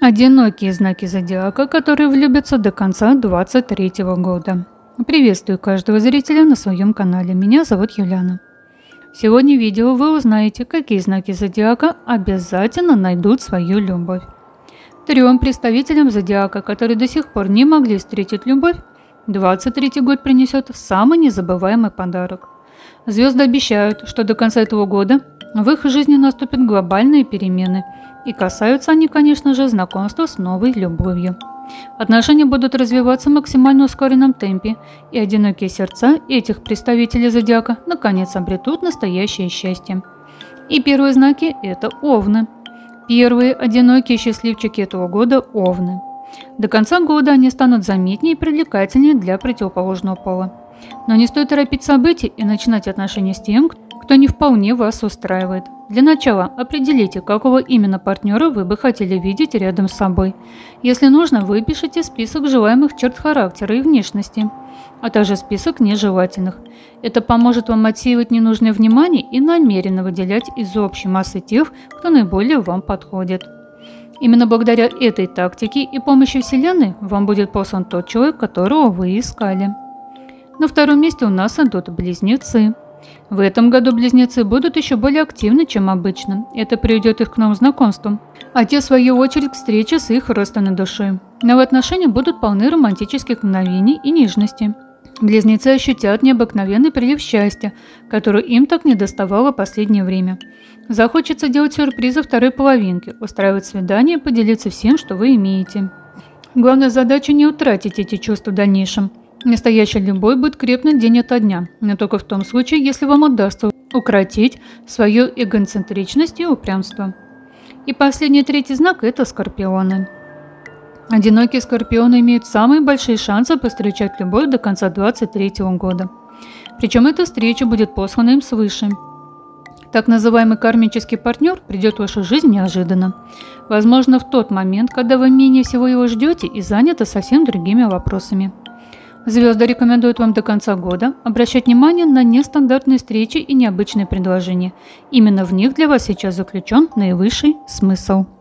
Одинокие знаки зодиака, которые влюбятся до конца 2023 года. Приветствую каждого зрителя на своем канале. Меня зовут Юлиана. Сегодня в видео вы узнаете, какие знаки зодиака обязательно найдут свою любовь. Трем представителям зодиака, которые до сих пор не могли встретить любовь, 2023 год принесет самый незабываемый подарок. Звезды обещают, что до конца этого года в их жизни наступят глобальные перемены, и касаются они, конечно же, знакомства с новой любовью. Отношения будут развиваться в максимально ускоренном темпе, и одинокие сердца этих представителей зодиака наконец обретут настоящее счастье. И первые знаки – это Овны. Первые одинокие счастливчики этого года – Овны. До конца года они станут заметнее и привлекательнее для противоположного пола. Но не стоит торопить события и начинать отношения с тем, кто не вполне вас устраивает. Для начала определите, какого именно партнера вы бы хотели видеть рядом с собой. Если нужно, выпишите список желаемых черт характера и внешности, а также список нежелательных. Это поможет вам отсеивать ненужное внимание и намеренно выделять из общей массы тех, кто наиболее вам подходит. Именно благодаря этой тактике и помощи Вселенной вам будет послан тот человек, которого вы искали. На втором месте у нас идут Близнецы. В этом году Близнецы будут еще более активны, чем обычно. Это приведет их к новым знакомствам, а те, в свою очередь, к встрече с их родственной душой. Новые отношения будут полны романтических мгновений и нежности. Близнецы ощутят необыкновенный прилив счастья, который им так недоставало в последнее время. Захочется делать сюрпризы второй половинке, устраивать свидания и поделиться всем, что вы имеете. Главная задача не утратить эти чувства в дальнейшем. Настоящая любовь будет крепнуть день ото дня, но только в том случае, если вам удастся укротить свою эгоцентричность и упрямство. И последний, третий знак – это Скорпионы. Одинокие Скорпионы имеют самые большие шансы повстречать любовь до конца 2023 года. Причем эта встреча будет послана им свыше. Так называемый кармический партнер придет в вашу жизнь неожиданно. Возможно, в тот момент, когда вы менее всего его ждете и заняты совсем другими вопросами. Звезды рекомендуют вам до конца года обращать внимание на нестандартные встречи и необычные предложения. Именно в них для вас сейчас заключен наивысший смысл.